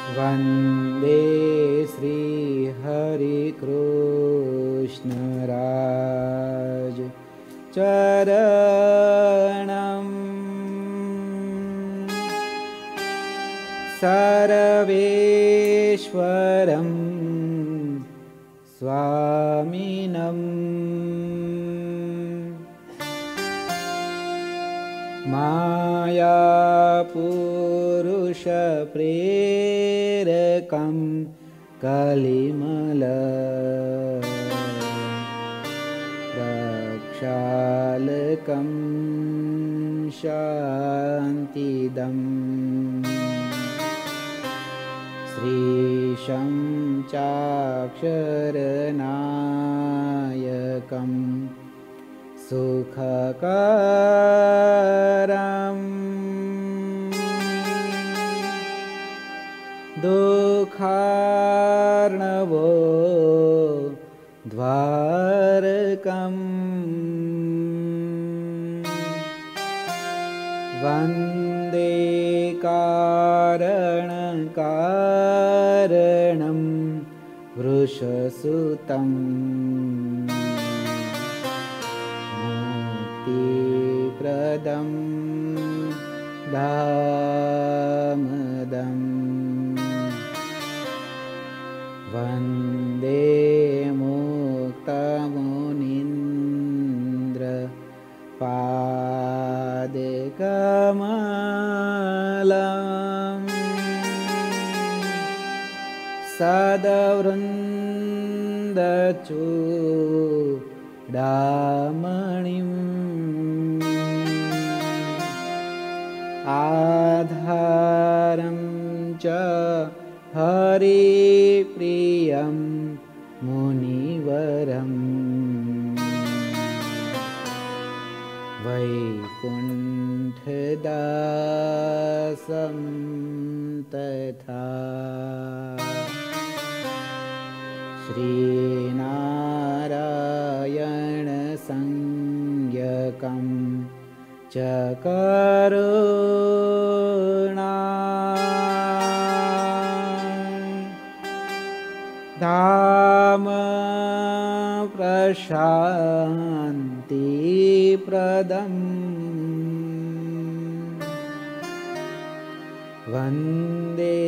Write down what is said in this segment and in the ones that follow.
वन्दे श्री हरि कृष्ण राज चरणम् सर्वेश्वरं स्वामिनं मायापुरुषप्रेरकं कलिमल प्रक्षालकं शान्तिदम् श्रीशं चाक्षरनायकं सुखकरम् दुःखार्णवो द्वारकम् वन्दे कारणं वृषसुतं मुक्तिप्रदं दामदम् वन्दे मुक्तमुनीन्द्र पादकमलम् सदवृन्दचूडामणिम् आधारं च हरिप्रियं मुनिवरम् वैकुण्ठदासं तथा श्रीनारायणसंज्ञकं च करुणा धाम प्रशान्तिप्रदम् वन्दे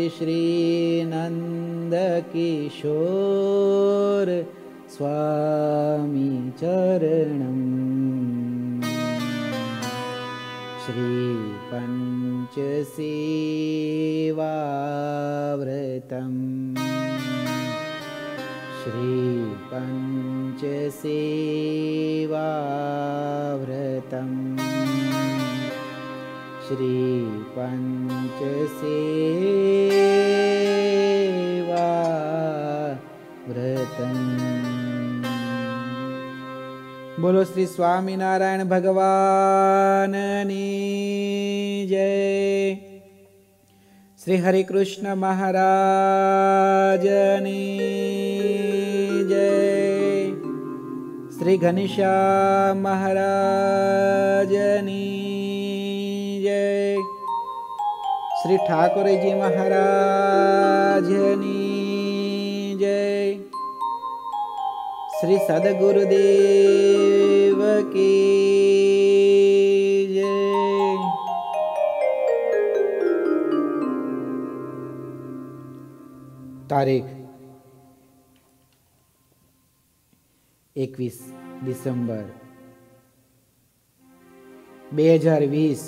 श्रीनन्दकिशोर स्वामी चरणम् श्रीपञ्चसेवाव्रतम् श्रीपञ्चसेवाव्रतम् श्रीपञ्चसेवाव्रतम्। बोलो श्री स्वामीनारायण भगवाननी जय। श्री हरि कृष्ण महाराजनी जय। श्री घनश्याम महाराजनी जय। श्री ठाकुर जी महाराजनी जय। श्री सद्गुरुदेव की जय। तारीख 21 डिसेम्बर 2020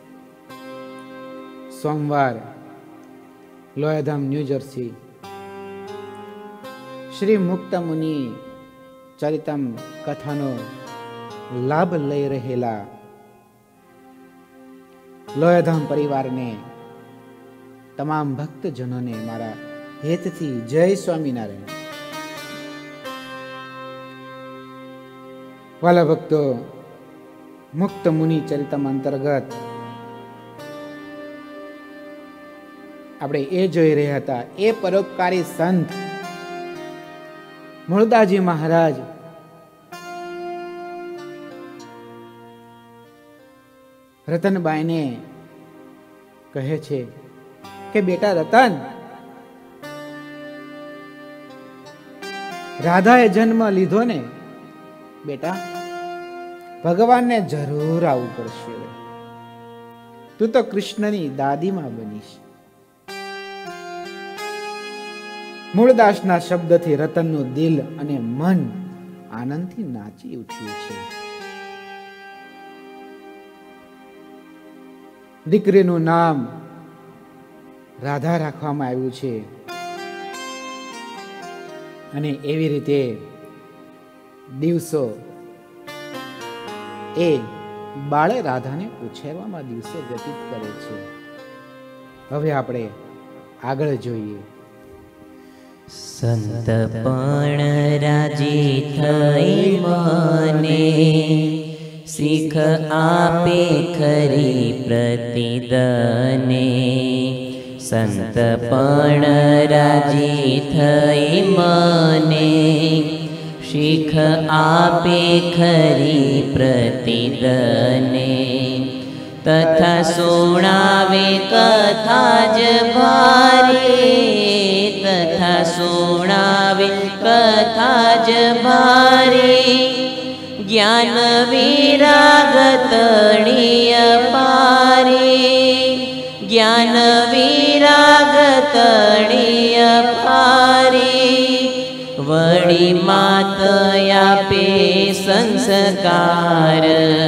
सोमवार, लोयाधाम न्यू जर्सी। श्री मुक्त मुनि चरितम कथानो लाभ लई रहेला लोयाधाम परिवार ने तमाम भक्तजनों ने मारा हेतथी जय स्वामीनारायण। वाला भक्तो, मुक्त मुनि चरितम अंतर्गत આપણે એ જોઈ રહ્યા હતા, એ પરોપકારી સંત મુળદાજી મહારાજ રતનબાઈને કહે છે કે બેટા રતન, રાધાએ જન્મ લીધો ને બેટા, ભગવાનને જરૂર આવવું પડશે. તું તો કૃષ્ણની દાદીમાં બનીશ. મૂળદાસના શબ્દથી રતનનું દિલ અને મન આનંદથી નાચી ઉઠ્યું છે. દીકરીનું નામ રાધા રાખવામાં આવ્યું છે અને એવી રીતે દિવસો એ બાળે રાધાને ઉછેરવામાં દિવસો વ્યતીત કરે છે. હવે આપણે આગળ જોઈએ. સંત પણ રાજી થઈ મને, શીખ આપે ખરી પ્રતિદને. સંત પણ રાજી થઈ મને, શીખ આપે ખરી પ્રતિદને. તથા સુણાવે કથા જ ભારે, તથા સુણાવે કથા જ ભારે. જ્ઞાન વિરાગ તણીય પારે, જ્ઞાન વિરાગ તણીય પારે. વળી માત આપે સંસ્કાર,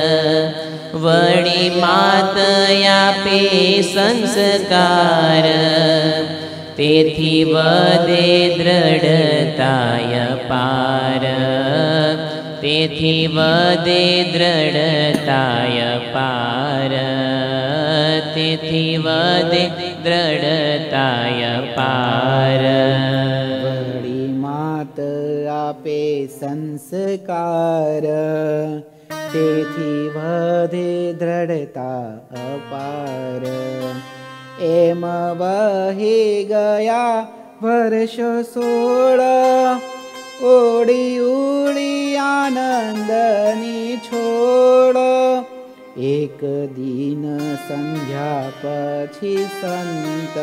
વળી માત આપે સંસ્કાર. તેથી વધે દ્રઢતાય પાર, તેથી વધે દ્રઢતાય પાર, તેથી વધે દ્રઢતાય પાર. વળી માત આપે સંસ્કાર, તેથી વધે દ્રઢતા અપાર. એમ વહી ગયા વર્ષો 16, ઓડી ઉડી આનંદની છોડ. એક દિન સંધ્યા પછી સંત,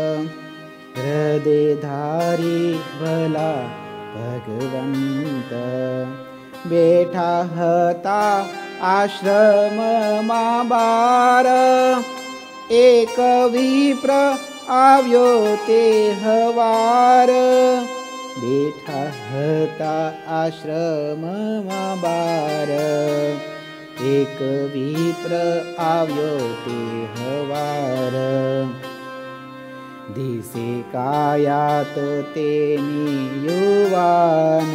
હૃદય ધારી ભલા ભગવંત. બેઠા હતા આશ્રમમાં બાર, એક વિપ્ર આવ્યો તે હવાર. બેઠા હતા આશ્રમમાં બાર, એક વિપ્ર આવ્યો તે હવાર. દિશે કાયા તો તેની યુવાન,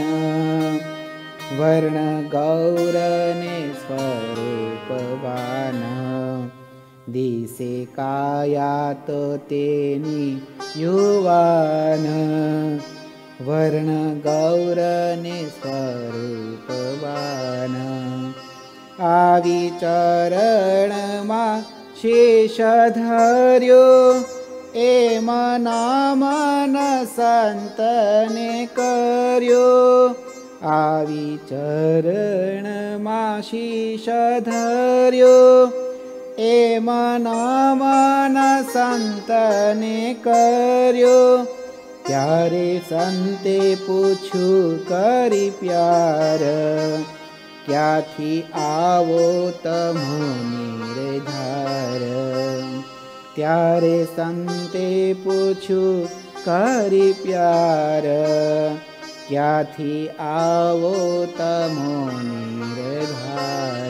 વર્ણ ગૌરને સ્વરૂપવાન. દિશે કાયા તો તેની યુવાન, વર્ણ ગૌરને સ્વરૂપવાન. આવી ચરણમાં શેષ ધર્યો, એમ નામન સંતને કર્યો. આવી ચરણમાં શીશ ધર્યો, એમ નામન સંતને કર્યો. ત્યારે સંતે પૂછ્યું કરી પ્યાર, ક્યાંથી આવો તમો નિર્ધાર. ત્યારે સંતે પૂછ્યું કરી પ્યાર, ક્યાંથી આવો તમો નિર્ધાર.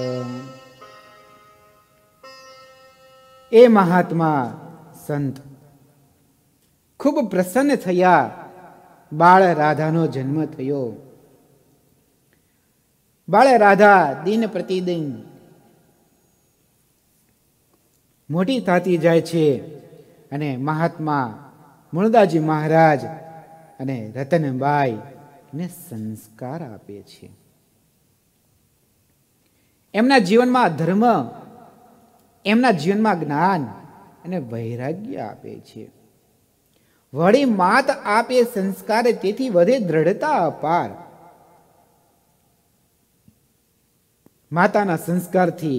એ મહાત્મા સંત ખૂબ પ્રસન્ન થયા. બાળ રાધાનો જન્મ થયો. બાળ રાધા દિન પ્રતિદિન મોટી થતી જાય છે અને મહાત્મા મૂળદાસજી મહારાજ અને રતનબાઈ ને સંસ્કાર આપે છે. એમના જીવનમાં ધર્મ, એમના જીવનમાં જ્ઞાન અને વૈરાગ્ય આપે છે. વળી માત આપે સંસ્કાર, તેથી વધે દ્રઢતા અપાર. માતાના સંસ્કારથી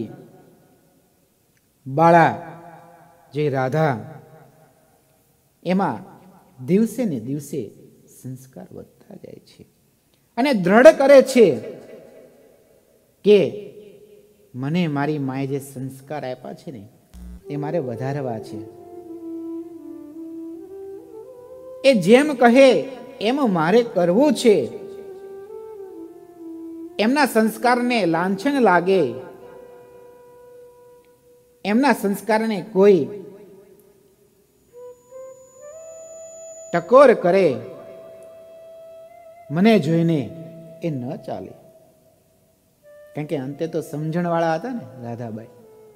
બાળા જે રાધા, એમાં દિવસે ને દિવસે સંસ્કાર વધતા જાય છે. અને દ્રઢ કરે છે કે મને મારી માએ જે સંસ્કાર આપ્યા છે ને એ મારે વધારવા છે. એ જેમ કહે એમ મારે કરવું છે. એમના સંસ્કારને લાંછન લાગે, એમના સંસ્કારને કોઈ ટકોર કરે, મને જોઈને એ ન ચાલે. કારણ કે અંતે તો સમજણ વાળા હતા ને રાધાબાઈ.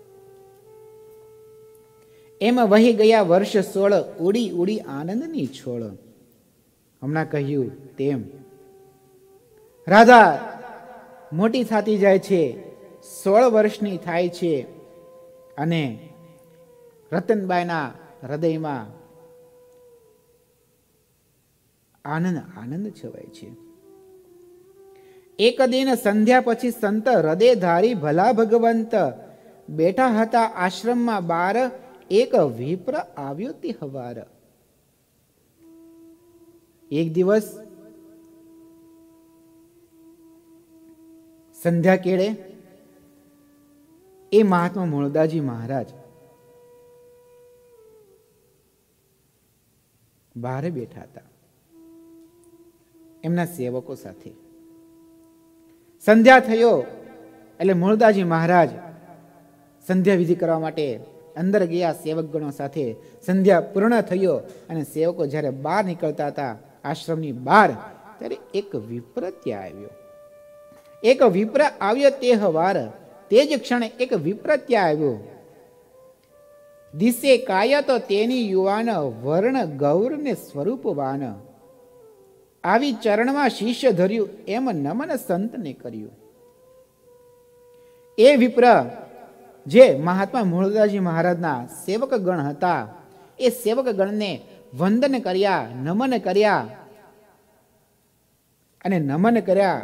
એમ વહી ગયા વર્ષ 16, ઉડી ઉડી આનંદની છોળ. હમણાં કહ્યું તેમ રાધા મોટી થતી જાય છે, 16 વર્ષની થાય છે અને રતનબાઈના હૃદયમાં આનંદ આનંદ છવાય છે. એક દિન સંધ્યા પછી સંત હૃદયધારી ભલા ભગવંત બેઠા હતા આશ્રમમાં બાર, એક વિપ્ર આવ્યો તે હવાર. એક દિવસ સંધ્યા કેળે એ મહાત્મા મૂળદાસજી મહારાજ બહાર બેઠા હતા એમના સેવકો સાથે. સંધ્યા થયો એટલે મૂળદાસજી મહારાજ સંધ્યા વિધિ કરવા માટે અંદર ગયા સેવકગણો સાથે. સંધ્યા પૂર્ણ થયો અને સેવકો જ્યારે બહાર નીકળતા હતા આશ્રમની બહાર, ત્યારે એક વિપ્ર ત્યાં આવ્યો. એક વિપ્ર આવ્યો તે હવાર, તે જ ક્ષણે એક વિપ્ર ત્યાં આવ્યો. દિશે કાયા તો તેની યુવાન, વર્ણ ગૌર ને સ્વરૂપવાન. આવી ચરણમાં શિષ્ય ધર્યું, એમ નમન સંતને કર્યું. એ વિપ્ર જે મહાત્મા મૂળદાસજી મહારાજના સેવક ગણ હતા, એ સેવક ગણને વંદન કર્યા, નમન કર્યા. અને નમન કર્યા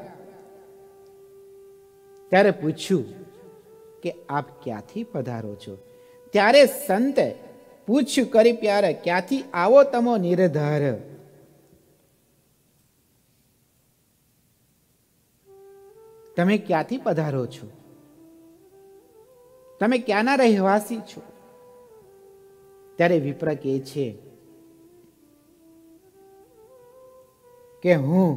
ત્યારે પૂછ્યું કે આપ ક્યાંથી પધારો છો? ત્યારે સંત પૂછ્યું કરી પ્યાર, ક્યાંથી આવો તમો નિર્ધાર? તમે ક્યાંથી પધારો છો? તમે ક્યાંના રહેવાસી છો? ત્યારે વિપ્ર કહે છે કે હું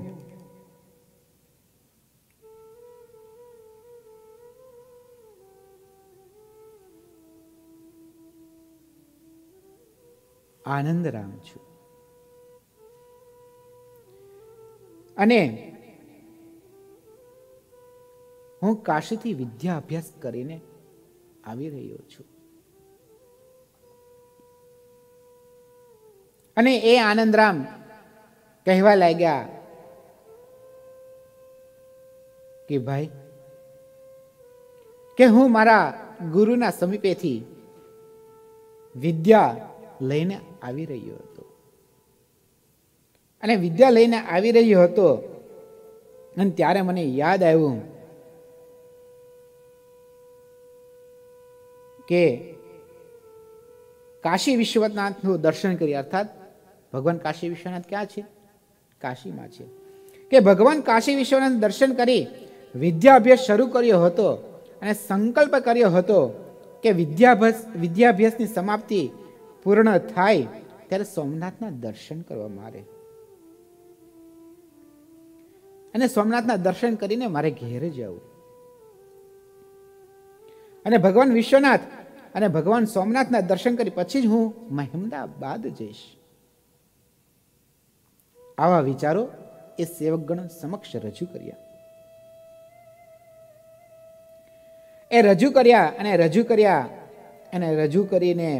આનંદરામ છું અને હું કાશીથી વિદ્યા અભ્યાસ કરીને આવી રહ્યો છું. અને એ આનંદરામ કહેવા લાગ્યા કે ભાઈ, કે હું મારા ગુરુના સમીપેથી વિદ્યા લઈને આવી રહ્યો હતો. અને વિદ્યા લઈને આવી રહ્યો હતો અને ત્યારે મને યાદ આવ્યું કે કાશી વિશ્વનાથનું દર્શન કરી, અર્થાત ભગવાન કાશી વિશ્વનાથ ક્યાં છે? કાશીમાં છે. કે ભગવાન કાશી વિશ્વનાથ દર્શન કરી વિદ્યા અભ્યાસ શરૂ કર્યો હતો અને સંકલ્પ કર્યો હતો કે વિદ્યાભ્યાસની સમાપ્તિ પૂર્ણ થાય ત્યારે સોમનાથના દર્શન કરવા મારે, અને સોમનાથના દર્શન કરીને મારે ઘેર જવું. અને ભગવાન વિશ્વનાથ અને ભગવાન સોમનાથના દર્શન કરી પછી જ હું મહેમદાબાદ જઈશ. આવા વિચારો એ સેવકગણ સમક્ષ રજૂ કર્યા. એ રજૂ કર્યા અને રજૂ કરીને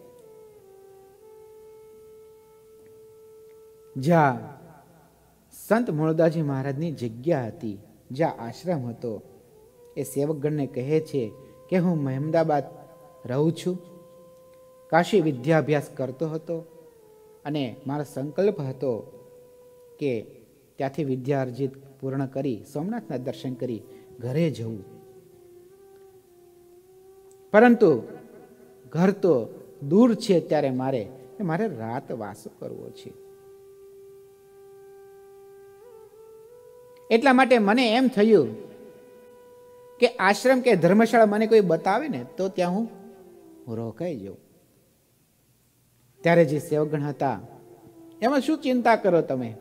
જ્યાં સંત મૂળદાસજી મહારાજની જગ્યા હતી, જ્યાં આશ્રમ હતો, એ સેવકગણને કહે છે કે હું મહેમદાબાદ રહું છું, કાશી વિદ્યાભ્યાસ કરતો હતો અને મારો સંકલ્પ હતો કે ત્યાંથી વિદ્યા અર્જિત પૂર્ણ કરી સોમનાથના દર્શન કરી ઘરે જવું. પરંતુ ઘર તો દૂર છે, ત્યારે મારે રાત વાસો કરવો છે. એટલા માટે મને એમ થયું કે આશ્રમ કે ધર્મશાળા મને કોઈ બતાવે ને તો ત્યાં હું રોકાઈ જાઉં. ત્યારે જે સેવકગણ હતા, એમાં શું ચિંતા કરો તમે,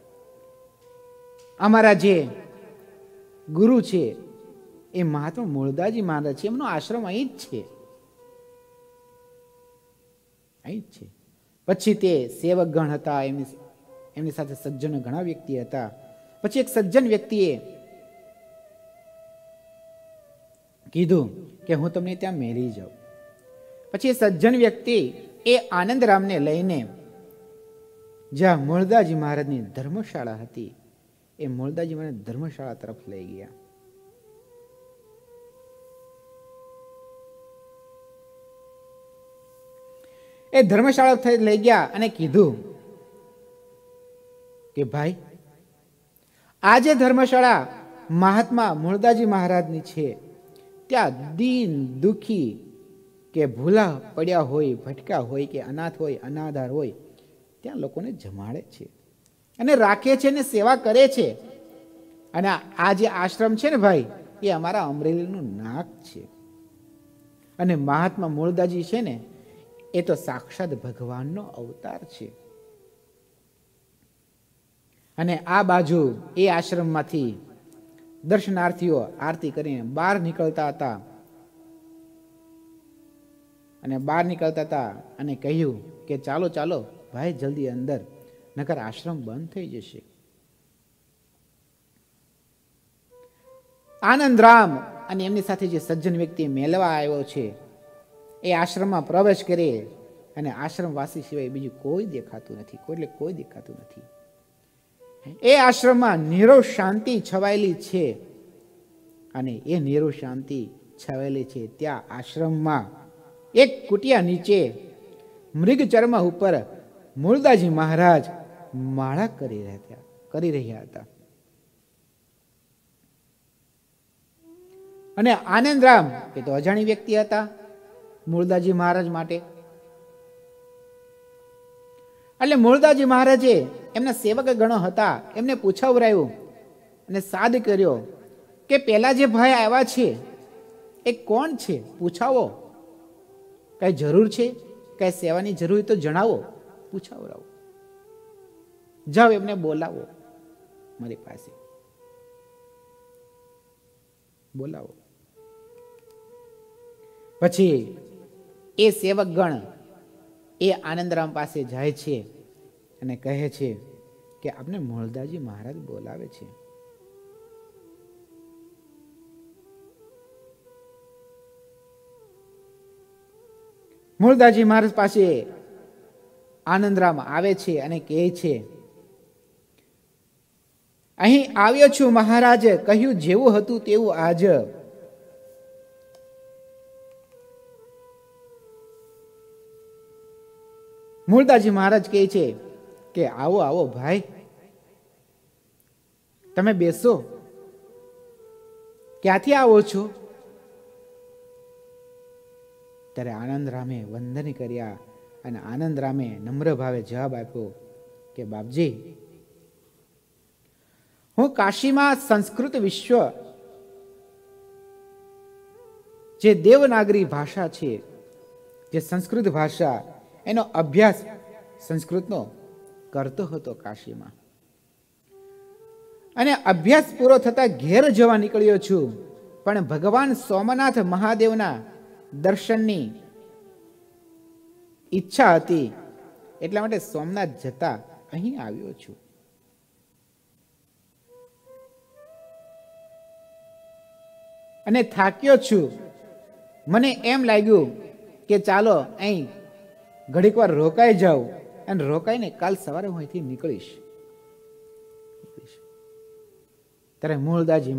અમારા જે ગુરુ છે એ મહાત્મા મૂળદાસજી મહારાજ છે, એમનો આશ્રમ અહીં જ છે, અહીં જ છે. પછી તે સેવકગણ હતા, એમની સાથે સજ્જનો ઘણા વ્યક્તિ હતા. પછી એક સજ્જન વ્યક્તિએ કીધું કે હું તમને ત્યાં મેળી જાઉં. પછી એ સજ્જન વ્યક્તિ એ આનંદરામને લઈને જ્યાં મૂળદાસજી મહારાજની ધર્મશાળા હતી, એ મૂળદાસજી મહારાજ ધર્મશાળા તરફ લઈ ગયા. એ ધર્મશાળા લઈ ગયા અને કીધું કે ભાઈ, આ જે ધર્મશાળા મહાત્મા મૂળદાસજી મહારાજની છે, ત્યાં દીન દુખી કે ભૂલા પડ્યા હોય, ભટકા હોય કે અનાથ હોય, અનાધાર હોય, ત્યાં લોકોને જમાડે છે અને રાખે છે ને સેવા કરે છે. અને આ જે આશ્રમ છે ને ભાઈ, એ અમારા અમરેલીનું નાક છે. અને મહાત્મા મૂળદાસજી છે ને, એ તો સાક્ષાત ભગવાનનો અવતાર છે. અને આ બાજુ એ આશ્રમમાંથી દર્શનાર્થીઓ આરતી કરીને બહાર નીકળતા હતા. અને બહાર નીકળતા હતા અને કહ્યું કે ચાલો ચાલો ભાઈ, જલ્દી અંદર, નકર આશ્રમ બંધ થઈ જશે. આનંદરામ અને એમની સાથે જે સજ્જન વ્યક્તિ મેળવા આવ્યો છે, એ આશ્રમમાં પ્રવેશ કરે અને આશ્રમવાસી સિવાય બીજું કોઈ દેખાતું નથી, કોઈ દેખાતું નથી. એ આશ્રમમાં નીરવ શાંતિ છવાયેલી છે. અને એ નીરવ શાંતિ છવાયેલી છે ત્યાં આશ્રમમાં એક કુટિયા નીચે મૃગચર્મ ઉપર મૂળદાસજી મહારાજ માળા કરી રહ્યા હતા. અને આનંદરામ એ તો અજાણી વ્યક્તિ હતા મૂળદાસજી મહારાજ માટે. એટલે મૂળદાસજી મહારાજે એમના સેવક ગણો હતા, એમને પૂછાવરાયું અને સાદ કર્યો કે પેલા જે ભાઈ આવ્યા છે એ કોણ છે, પૂછાવો. કઈ જરૂર છે, કઈ સેવાની જરૂર તો જણાવો, પૂછાવરાવો. જાઓ એમને બોલાવો, મારી પાસે બોલાવો. પછી એ સેવક ગણ એ આનંદરામ પાસે જાય છે અને કહે છે કે આપને મૂળદાસજી મહારાજ બોલાવે છે. મૂળદાસજી મહારાજ પાસે આનંદરામ આવે છે અને કહે છે, અહીં આવ્યો છું મહારાજ, કહ્યું જેવું હતું તેવું આજ. મૂળદાસજી મહારાજ કહે છે કે આવો આવો ભાઈ, તમે બેસો. ક્યાંથી આવો છો? ત્યારે આનંદરામે વંદન કર્યા અને આનંદરામે નમ્ર ભાવે જવાબ આપ્યો કે બાપજી, હું કાશીમાં સંસ્કૃત વિશ્વ જે દેવનાગરી ભાષા છે, જે સંસ્કૃત ભાષા, એનો અભ્યાસ સંસ્કૃતનો કરતો હતો કાશીમાં. અને અભ્યાસ પૂરો થતા ઘેર જવા નીકળ્યો છું, પણ ભગવાન સોમનાથ મહાદેવના દર્શનની ઈચ્છા હતી, એટલા માટે સોમનાથ જતા અહીં આવ્યો છું. અને થાક્યો છું. મને એમ લાગ્યું કે ચાલો અહીં ઘડીક વાર રોકાઈ જાઉં અને રોકાઈને કાલ સવારે હું અહીંથી નીકળીશ. ત્યારે મૂળદાસજી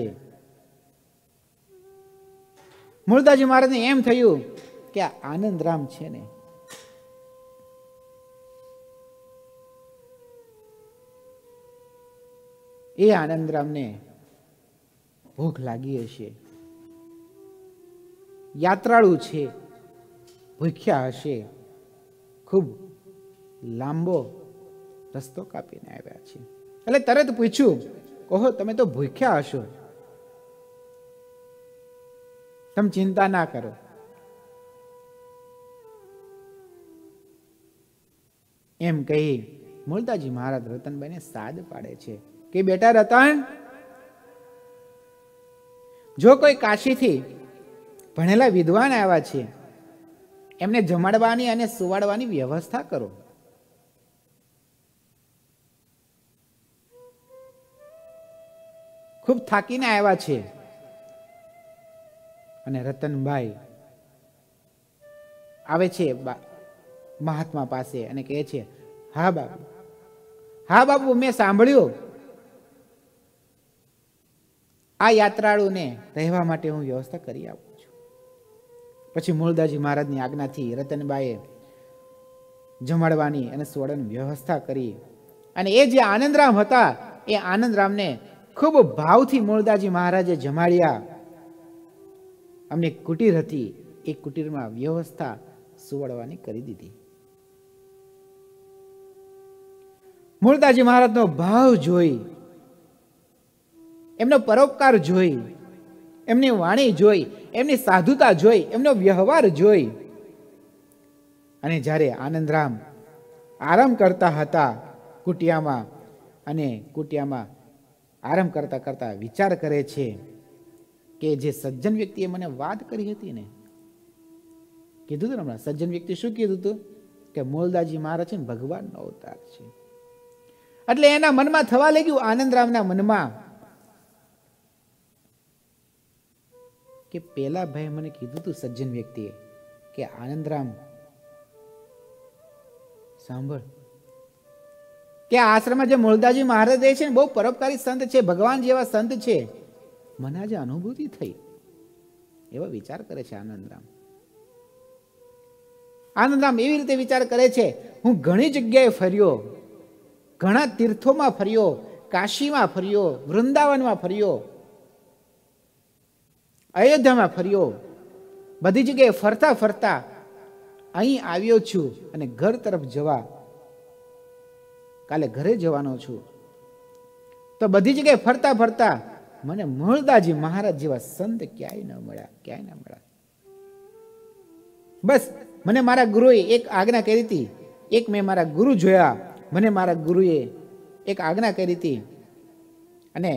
મહારાજને એમ થયું કે આ આનંદરામ છે ને, એ આનંદરામને ભૂખ લાગી હશે, યાત્રાળુ છે, ભૂખ્યા હશે, ખૂબ લાંબો રસ્તો કાપીને આવ્યા છે. એટલે તરત પૂછ્યું, ઓહો, તમે તો ભૂખ્યા હશો, તમે ચિંતા ના કરો. એમ કહી મૂળદાસજી મહારાજ રતનભાઈને સાદ પાડે છે કે બેટા રતન, જો કોઈ કાશીથી ભણેલા વિદ્વાન આવ્યા છે, એમને જમાડવાની અને સુવાડવાની વ્યવસ્થા કરો. ખૂબ થાકીને આવ્યા છે. અને રતનભાઈ આવે છે મહાત્મા પાસે અને કહે છે, હા બાપુ, હા બાપુ, મેં સાંભળ્યું આ યાત્રાળુને રહેવા માટે હું વ્યવસ્થા કરી આપું છું. પછી મૂળદાસજી મહારાજની આજ્ઞાથી રતનબાઈએ જમાડવાની અને સુવાડવાની વ્યવસ્થા કરી. અને એ જે આનંદરામ હતા, એ આનંદરામને ખૂબ ભાવથી મૂળદાસજી મહારાજે જમાડ્યા. અમને કુટીર હતી, એ કુટીરમાં વ્યવસ્થા સુવાડવાની કરી દીધી. મૂળદાસજી મહારાજનો ભાવ જોઈ, એમનો પરોપકાર જોઈ, એમની વાણી જોઈ, એમની સાધુતા જોઈ, એમનો વ્યવહાર જોઈ, અને જ્યારે આનંદરામ આરામ કરતા હતા કુટિયામાં, અને કુટિયામાં આરામ કરતા કરતા વિચાર કરે છે કે જે સજ્જન વ્યક્તિએ મને વાત કરી હતી ને, કીધું હતું હમણાં, સજ્જન વ્યક્તિ શું કીધું હતું કે મૂળદાસજી મહારાજ છે ને ભગવાનનો અવતાર છે. એટલે એના મનમાં થવા લાગ્યું, આનંદરામના મનમાં, કે પેલા ભાઈ મને કીધું હતું સજ્જન વ્યક્તિએ કે આનંદરામ સાંભળ, કે આશ્રમમાં જે મૂળદાસજી મહારાજ છે ને બહુ પરોપકારી સંત છે, ભગવાન જેવા સંત છે, મને આજે અનુભૂતિ થઈ. એવો વિચાર કરે છે આનંદરામ. આનંદરામ એવી રીતે વિચાર કરે છે, હું ઘણી જગ્યાએ ફર્યો, ઘણા તીર્થોમાં ફર્યો, કાશીમાં ફર્યો, વૃંદાવનમાં ફર્યો, અયોધ્યામાં ફર્યો, બધી જગ્યાએ ફરતા ફરતા અહીં આવ્યો છું અને ઘર તરફ જવા, કાલે ઘરે જવાનો છું. તો બધી જગ્યાએ ફરતા ફરતા મને મૂળદાસજી મહારાજ જેવા સંત ક્યાંય ન મળ્યા, ક્યાંય ન મળ્યા. બસ મને મારા ગુરુએ એક આજ્ઞા કરી હતી, એક મેં મારા ગુરુ જોયા, મને મારા ગુરુએ એક આજ્ઞા કરી હતી અને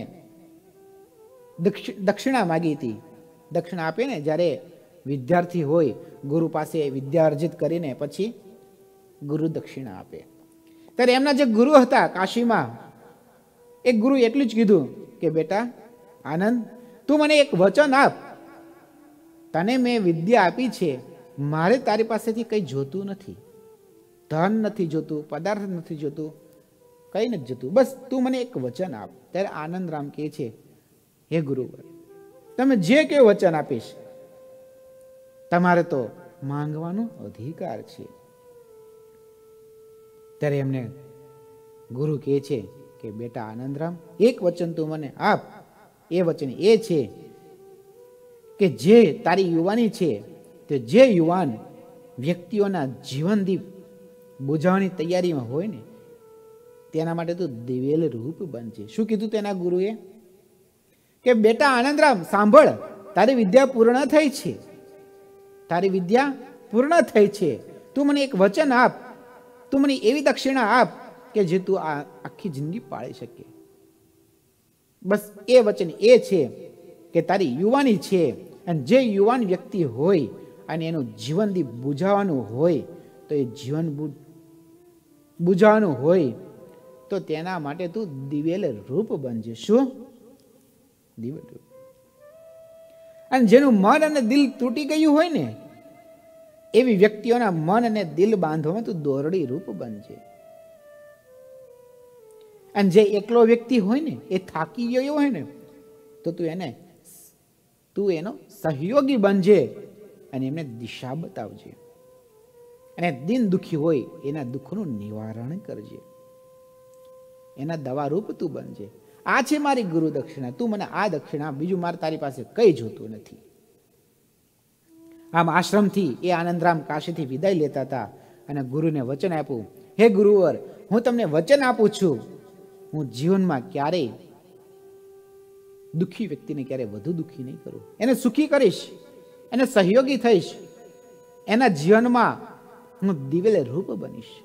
દક્ષિણા માગી હતી. દક્ષિણા આપે ને, જ્યારે વિદ્યાર્થી હોય ગુરુ પાસે વિદ્યા અર્જિત કરીને પછી ગુરુ દક્ષિણા આપે. ત્યારે એમના જે ગુરુ હતા કાશીમાં, એક ગુરુ એટલું જ કીધું કે બેટા આનંદ, તું મને એક વચન આપ, તને મેં વિદ્યા આપી છે, મારે તારી પાસેથી કંઈ જોતું નથી, ધન નથી જોતું, પદાર્થ નથી જોતું, કંઈ નથી જોતું, બસ તું મને એક વચન આપ. ત્યારે આનંદરામ કહે છે, હે ગુરુ, તમે જે કે વચન આપીશ, તમારે તો માંગવાનો અધિકાર છે. ત્યારે એમને ગુરુ કહે છે કે બેટા આનંદરામ, એક વચન તું મને આપ. એ વચન એ છે કે જે તારી યુવાની છે, તે જે યુવાન વ્યક્તિઓના જીવનદીપ બુઝાવવાની તૈયારીમાં હોય ને, તેના માટે તું દિવેલ રૂપ બનજે. શું કીધું તેના ગુરુએ? કે બેટા આનંદરામ સાંભળ, તારી વિદ્યા પૂર્ણ થઈ છે, તારી વિદ્યા પૂર્ણ થઈ છે, તું મને એક વચન આપ, તું મને એવી દક્ષિણા આપ કે જે તું આ આખી જિંદગી પાળી શકે. બસ એ વચન એ છે કે તારી યુવાની છે, અને જે યુવાન વ્યક્તિ હોય અને એનું જીવનદીપ બુઝાવવાનું હોય, તો એ જીવન બુઝાવવાનું હોય તો તેના માટે તું દિવેલ રૂપ બનજે. શું? દિવેલ રૂપ. અને જેનું મન અને દિલ તૂટી ગયું હોય ને, એવી વ્યક્તિઓના મન અને દિલ બાંધવામાં તું દોરડી રૂપ બનજે. અને જે એકલો વ્યક્તિ હોય ને, એ થાકી ગયો હોય ને, તો તું એનો સહયોગી બનજે અને એમને દિશા બતાવજે. અને દિન દુખી હોય એના દુઃખનું નિવારણ કરજે, એના દવા રૂપ તું બનજે. આ છે મારી ગુરુ દક્ષિણા, તું મને આ દક્ષિણા, બીજું મારે તારી પાસે કઈ જોતું નથી. આમ આશ્રમથી એ આનંદરામ કાશીથી વિદાય લેતા હતા અને ગુરુને વચન આપ્યું, હે ગુરુવર, હું તમને વચન આપું છું, હું જીવનમાં ક્યારેય દુઃખી વ્યક્તિને ક્યારે વધુ દુઃખી નહીં કરું, એને સુખી કરીશ, એને સહયોગી થઈશ, એના જીવનમાં હું દિવેલ રૂપ બનીશ.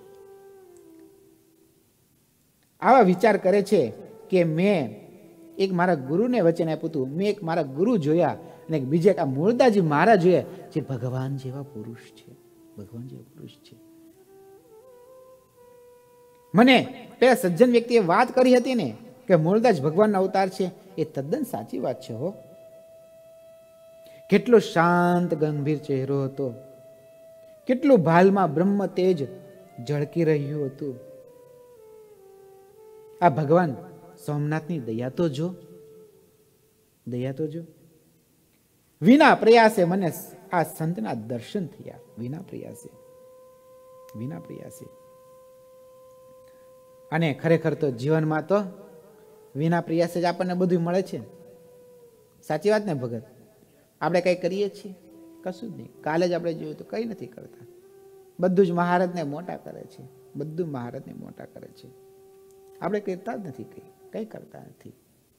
આવા વિચાર કરે છે કે મેં એક મારા ગુરુને વચન આપ્યું હતું, મેં એક મારા ગુરુ જોયા અને બીજા એક આ મૂળદાસજી મહારાજ જોયા જે ભગવાન જેવા પુરુષ છે, ભગવાન જેવા પુરુષ છે. મને પેલા સજ્જન વ્યક્તિએ વાત કરી હતી ને કે મૂળદાસ ભગવાનનો અવતાર છે, એ તદ્દન સાચી વાત છે હો. કેટલો શાંત ગંભીર ચહેરો હતો, કેટલું ભાલમાં બ્રહ્મ તેજ ઝળકી રહ્યું હતું. આ ભગવાન સોમનાથની દયા તો જો, દયા તો જો. વિના પ્રયાસે મને આ સંતના દર્શન થયા, વિના પ્રયાસે, વિના પ્રયાસે. અને ખરેખર તો જીવનમાં તો વિના પ્રયાસે જ આપણને બધું મળે છે. સાચી વાત ને ભગત? આપણે કંઈ કરીએ છીએ? કશું જ નહીં. કાલે જ આપણે જોયું તો કંઈ નથી કરતા. બધું જ મહારાજને મોટા કરે છે, બધું મહારાજને મોટા કરે છે. આપણે કરતા જ નથી, કંઈ કરતા નથી,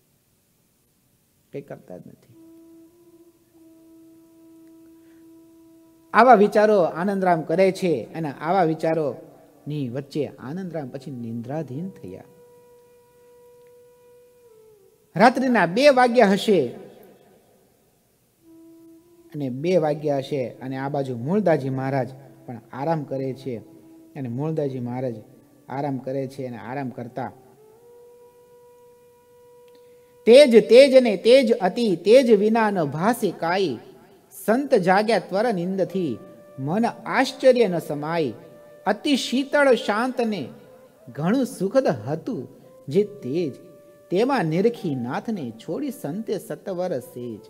કંઈ કરતા જ નથી. આવા વિચારો આનંદરામ કરે છે અને આવા વિચારોની વચ્ચે આનંદરામ પછી નિંદ્રાધીન થયા. રાત્રિના 2 વાગ્યા હશે અને 2 વાગ્યા હશે અને આ બાજુ મૂળદાસજી મહારાજ પણ આરામ કરે છે અને મૂળદાસજી મહારાજ આરામ કરે છે અને આરામ કરતા તેજ તેજ ને તેજ અતિ તેજ વિના ન ભાસે કાઈ, સંત જાગ્યા ત્વર નિંદથી મન આશ્ચર્ય ન સમાય, અતિ શીતળ શાંત ને ઘણું સુખદ હતું જે તેજ, તેમાં નિરખી નાથને છોડી સંતે સતવર સેજ.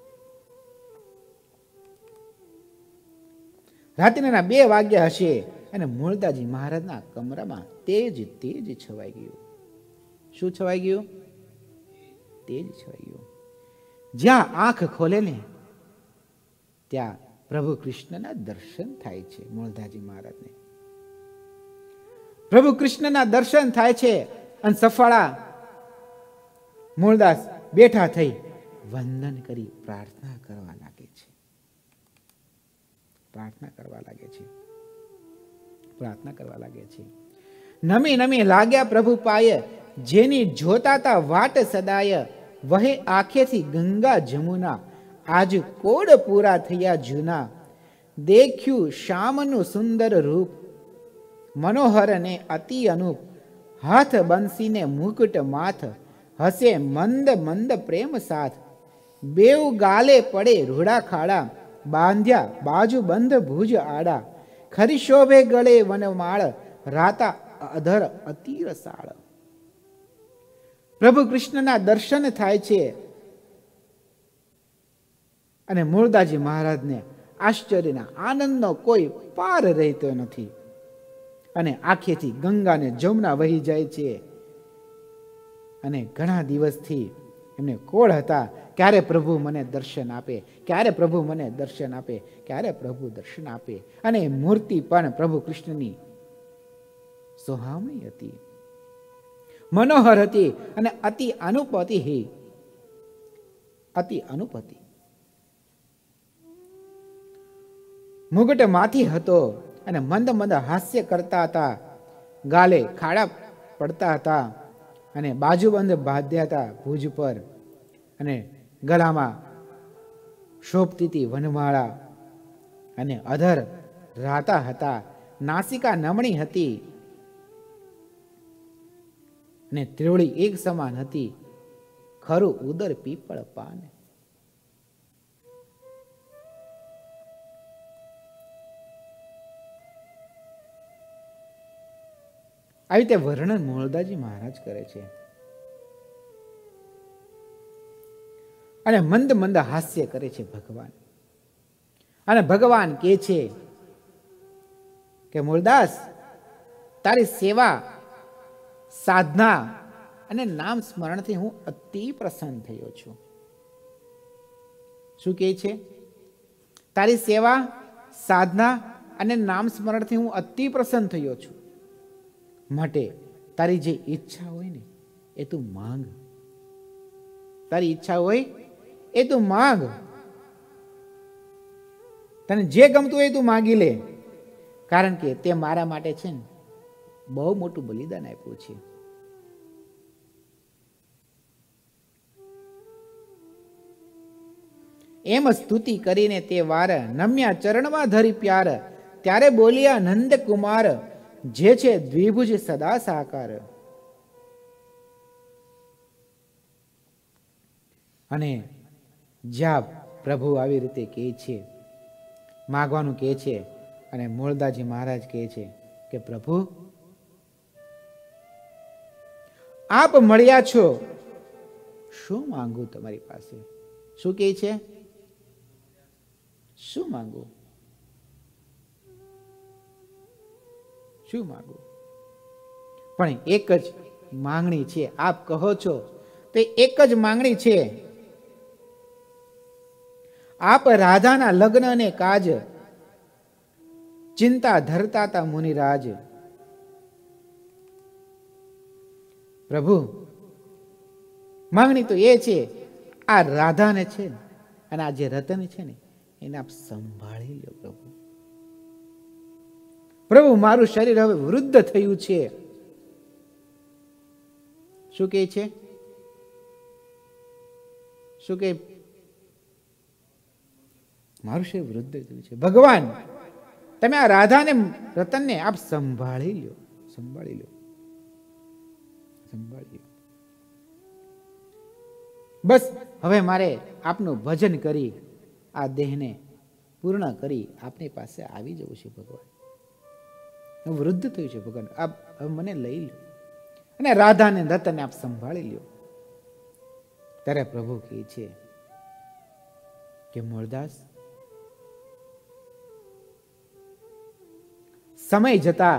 રાત્રિના 2 વાગ્યા હશે અને મૂળદાસજી મહારાજના કમરામાં તેજ તેજ છવાઈ ગયું. શું છવાઈ ગયું? તેજ છવાઈ ગયું. જ્યાં આંખ ખોલે ને ત્યાં પ્રભુ કૃષ્ણના દર્શન થાય છે. મૂળદાસજી મહારાજને પ્રભુ કૃષ્ણના દર્શન થાય છે અને સફળા મૂળદાસ બેઠા થઈ વંદન કરી પ્રાર્થના કરવા લાગે છે, પ્રાર્થના કરવા લાગે છે, પ્રાર્થના કરવા લાગે છે. નમી નમી લાગ્યા પ્રભુ પાય, જેની જોતાતા વાટ સદાય, વહે આંખેથી ગંગા જમુના, આજ કોડ પૂરા થયા જૂના, દેખ્યું શ્યામનું સુંદર રૂપ, મનોહર ને અતિ અનુપ, હાથ બંસીને મુકુટ માથ, હસે મંદ મંદ પ્રેમ સાથ, બેઉ ગાલે પડે રૂડા ખાડા, બાંધ્યા બાજુ બંધ ભુજ આડા, ખરી શોભે ગળે વનમાળ, રાતા અધર અતિ રસાળ. પ્રભુ કૃષ્ણના દર્શન થાય છે અને મૂળદાસજી મહારાજને આશ્ચર્યના આનંદનો કોઈ પાર રહેતો નથી અને આંખેથી ગંગા ને જમુના વહી જાય છે. અને ઘણા દિવસથી એમને કોળ હતા, ક્યારે પ્રભુ મને દર્શન આપે, ક્યારે પ્રભુ મને દર્શન આપે, ક્યારે પ્રભુ દર્શન આપે. અને મૂર્તિ પણ પ્રભુ કૃષ્ણની સોહામણી હતી, મનોહર હતી અને અતિ અનુપ હતી, અતિ અનુપ હતી. મુગટ માથી હતો અને મંદ મંદ હાસ્ય કરતા હતા, ગાલે ખાડા પડતા હતા અને બાજુબંધ બાંધ્યા હતા ભુજ પર, અને ગળામાં શોભતી હતી વનમાળા, અને અધર રાતા હતા, નાસિકા નમણી હતી અને ત્રિવળી એક સમાન હતી, ખરું ઉદર પીપળ પાન. આવી રીતે વર્ણન મૂળદાસજી મહારાજ કરે છે અને મંદ મંદ હાસ્ય કરે છે ભગવાન. અને ભગવાન કહે છે કે મૂળદાસ, તારી સેવા, સાધના અને નામ સ્મરણથી હું અતિ પ્રસન્ન થયો છું. શું કહે છે? તારી સેવા, સાધના અને નામ સ્મરણથી હું અતિ પ્રસન્ન થયો છું. માટે તારી જે ઈચ્છા હોય ને એ તું માંગ, તારી ઈચ્છા હોય એ તું માંગ, તને જે ગમતું હોય તું માંગી લે, કારણ કે તે મારા માટે છે ને બહુ મોટું બલિદાન આપ્યું છે. એમ સ્તુતિ કરીને તે વાર નમ્યા ચરણમાં ધરી પ્યાર, ત્યારે બોલ્યા નંદ કુમાર, જે છે દ્વિભુજ સદા સાકાર. અને જ્યાં પ્રભુ આવી રીતે કહે છે, માગવાનું કહે છે, અને મૂળદાસજી મહારાજ કહે છે કે પ્રભુ આપ મળ્યા છો, શું માંગુ તમારી પાસે? શું કહે છે? શું માંગુ? શું માંગુ? પણ એક જ માંગણી છે. આપ કહો છો તે એક જ માંગણી છે. આપ રાધાના લગ્ન અને કાજ ચિંતા ધરતા તા મુનિરાજ. પ્રભુ માંગણી તો એ છે, આ રાધાને છે અને આ જે રતન છે ને એને આપ સંભાળી લો પ્રભુ. પ્રભુ મારું શરીર હવે વૃદ્ધ થયું છે. શું કહે છે? શું કહે? મારું શરીર વૃદ્ધ થયું છે. ભગવાન તમે આ રાધાને રતનને આપ સંભાળી લો, સંભાળી લો, સંભાળી લો. બસ હવે મારે આપનું ભજન કરી આ દેહને પૂર્ણ કરી આપની પાસે આવી જવું છે. ભગવાન હું વૃદ્ધ થયું છે. ભગવાન આપ હવે મને લઈ લો અને રાધાને રતનને આપ સંભાળી લો. ત્યારે પ્રભુ કહે છે કે મૂળદાસ, સમય જતા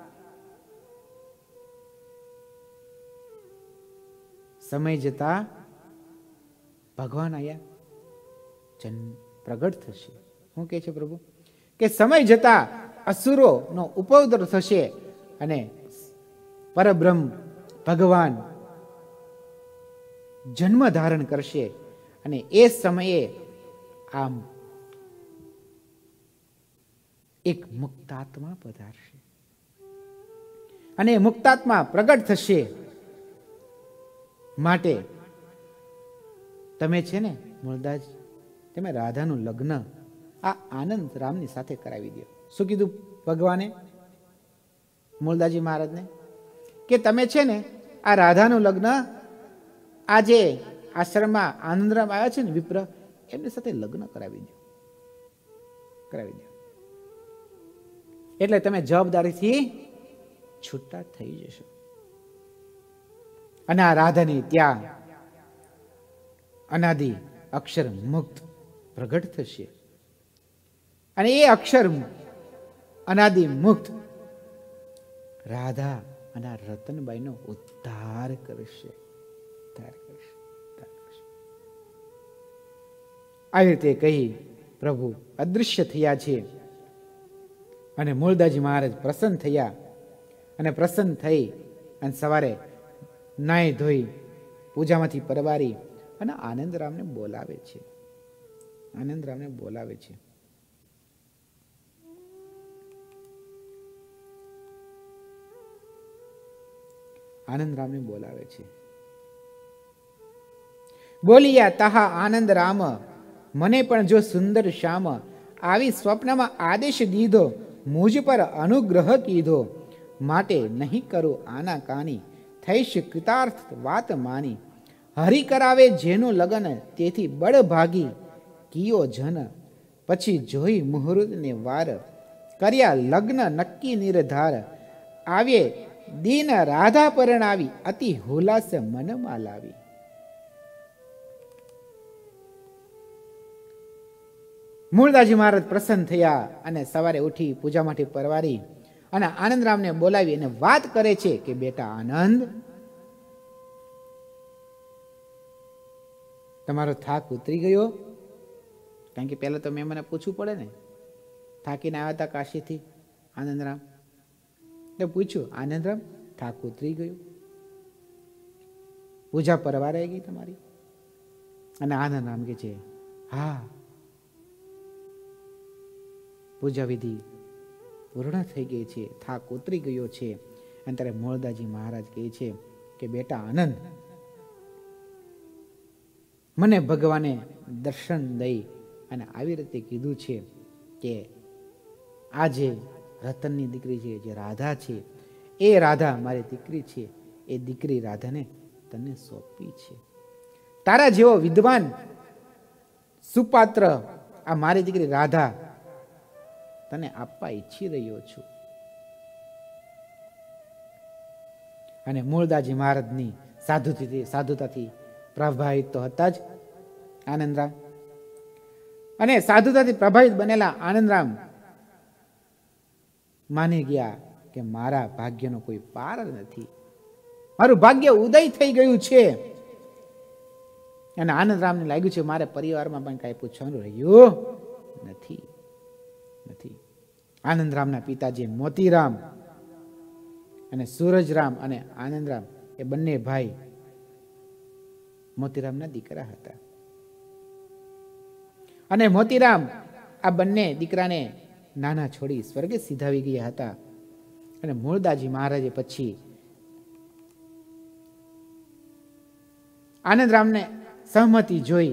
ભગવાન આયા પ્રગટ થશે. શું કહે છે પ્રભુ? કે સમય જતા અસુરો નો ઉપદ્રવ થશે અને પરબ્રહ્મ ભગવાન જન્મ ધારણ કરશે અને એ સમયે આમ એક મુક્તાત્મા પધારશે અને મુક્તાત્મા પ્રગટ થશે. માટે તમે છે ને મૂળદાસ, તમે રાધાનું લગ્ન આ આનંદ રામની સાથે કરાવી દો. શું કીધું ભગવાને મૂળદાસજી મહારાજને? કે તમે છે ને આ રાધાનું લગ્ન આ જે આશ્રમમાં આનંદરામ આવ્યા છે ને વિપ્ર, એમની સાથે લગ્ન કરાવી દો, કરાવી દો. એટલે તમે જવાબદારીથી છૂટા થઈ જશો. અને આ રાધાની ત્યાં અનાદિ અક્ષર મુક્ત પ્રગટ થશે અને એ અક્ષર અનાદિ મુક્ત રાધા અને રતનબાઈનો ઉદ્ધાર કરશે. આવી રીતે કહી પ્રભુ અદૃશ્ય થયા છે અને મૂળદાસજી મહારાજ પ્રસન્ન થયા અને પ્રસન્ન થઈ અને સવારે નાહી ધોઈ પૂજામાંથી પરવારી અને આનંદરામને બોલાવે છે. આનંદરામને બોલાવે છે. આનંદરામને બોલાવે છે. બોલિયા તાહા આનંદ રામ, મને પણ જો સુંદર શ્યામ, આવી સ્વપ્નમાં આદેશ દીધો, મુજ પર અનુગ્રહ કીધો, માટે નહીં કરું આના કાની, થઈશ કૃતાર્થ વાત માની. હરિ કરાવે જેનું લગન, તેથી બળ ભાગી કિયો જન, પછી જોઈ મુહૂર્ત ને વાર, કર્યા લગ્ન નક્કી નિર્ધાર, આવે દીન રાધા પરણાવી, અતિ હુલાસ મનમાં લાવી. મૂળદાસજી મહારાજ પ્રસન્ન થયા અને સવારે ઉઠી પૂજામાંથી પરવારી અને આનંદરામને બોલાવી અને વાત કરે છે કે બેટા આનંદ, તમારો થાક ઉતરી ગયો? કારણ કે પહેલા તો મેં મને પૂછવું પડે ને, થાકીને આવ્યા હતા કાશીથી આનંદરામ, એટલે પૂછ્યું આનંદરામ થાક ઉતરી ગયો? પૂજા પરવારાઈ ગઈ તમારી? અને આનંદરામ કે છે, હા, પૂજા વિધિ પૂર્ણ થઈ ગઈ છે, થાક ઉતરી ગયો છે. અને ત્યારે મોળદાજી મહારાજ કહે છે કે બેટા આનંદ, મને ભગવાને દર્શન દઈ અને આવી રીતે કીધું છે કે આ જે રતનની દીકરી છે, જે રાધા છે, એ રાધા મારી દીકરી છે, એ દીકરી રાધાને તને સોંપી છે. તારા જેવો વિદ્વાન સુપાત્ર આ મારી દીકરી રાધા તને આપવા ઈચ્છી રહ્યો છું. અને મૂળદાસજી મહારાજની સાધુતાથી પ્રભાવિત તો હતા જ આનંદરામ. અને સાધુતાથી પ્રભાવિત બનેલા આનંદરામ માની ગયા કે મારા ભાગ્યનો કોઈ પાર નથી, મારું ભાગ્ય ઉદય થઈ ગયું છે. અને આનંદરામને લાગ્યું છે મારે પરિવારમાં પણ કાંઈ પૂછવાનું રહ્યું નથી. આનંદરામના પિતાજી મોતીરામ અને સૂરજરામ અને આનંદરામ એ બંને ભાઈ મોતીરામના દીકરા હતા. અને મોતીરામ આ બંને દીકરાને નાના છોડી સ્વર્ગે સીધાવી ગયા હતા. અને મૂળદાસજી મહારાજે પછી આનંદરામને સહમતિ જોઈ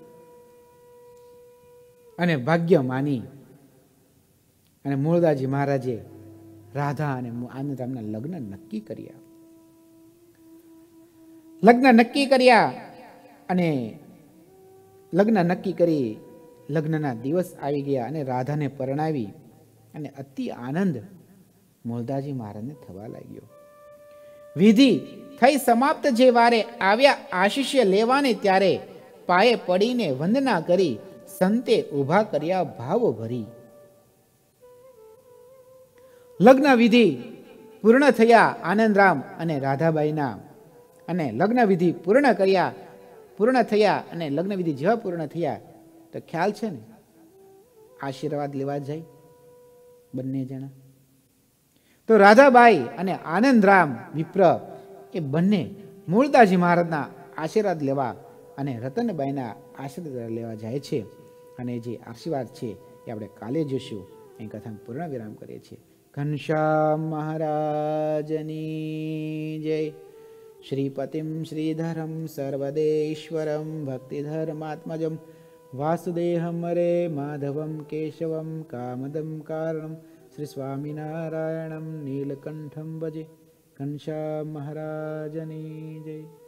અને ભાગ્ય માની અને મૂળદાસજી મહારાજે રાધા અને આનંદરામના લગ્ન નક્કી કર્યા. અને લગ્ન નક્કી કરી લગ્નના દિવસ આવી ગયા અને રાધાને પરણાવી. અને અતિ આનંદ મૂળદાસજી મહારાજને થવા લાગ્યો. વિધિ થઈ સમાપ્ત જે વારે આવ્યા આશીષ્ય લેવાને, ત્યારે પાયે પડીને વંદના કરી સંતે ઉભા કર્યા ભાવ ભરી. લગ્ન વિધિ પૂર્ણ થયા આનંદરામ અને રાધાબાઈના. અને લગ્ન વિધિ પૂર્ણ થયા અને લગ્ન વિધિ જેવા પૂર્ણ થયા તો ખ્યાલ છે ને, આશીર્વાદ લેવા જાય બંને જણા. તો રાધાબાઈ અને આનંદરામ વિપ્ર એ બંને મૂળદાસજી મહારાજના આશીર્વાદ લેવા અને રતનબાઈના આશીર્વાદ લેવા જાય છે. અને જે આશીર્વાદ છે એ આપણે કાલે જોઈશું. એ કથાને પૂર્ણ વિરામ કરીએ છીએ. ઘનશ્યામ મહારાજની જય. શ્રીપતિમ શ્રીધરમ સર્વદેશ્વરમ ભક્તિધર્માત્મજમ વાસુદેહમ હરે માધવમ કેશવમ કામદમ કારણમ શ્રી સ્વામિનારાયણમ નીલકંઠમ ભજે. ઘનશ્યામ મહારાજની જય.